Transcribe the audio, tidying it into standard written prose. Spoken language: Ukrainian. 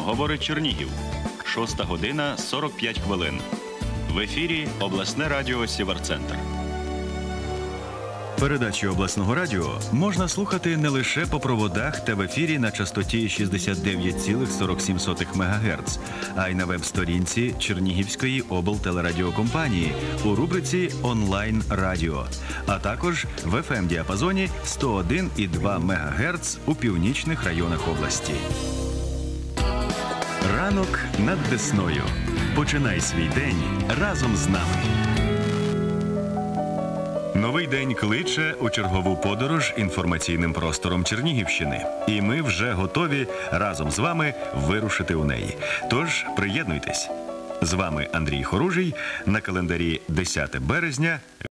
Говорить Чернігів. 6 година 45 хвилин. В ефірі обласне радіо «Сіверцентр». Передачі обласного радіо можна слухати не лише по проводах та в ефірі на частоті 69,47 МГц, а й на веб-сторінці Чернігівської облтелерадіокомпанії у рубриці «Онлайн-радіо», а також в FM-діапазоні 101,2 МГц у північних районах області. Ранок над Десною. Починай свій день разом з нами. Новий день кличе у чергову подорож інформаційним простором Чернігівщини. І ми вже готові разом з вами вирушити у неї. Тож приєднуйтесь. З вами Андрій Хоружий. На календарі 10 березня.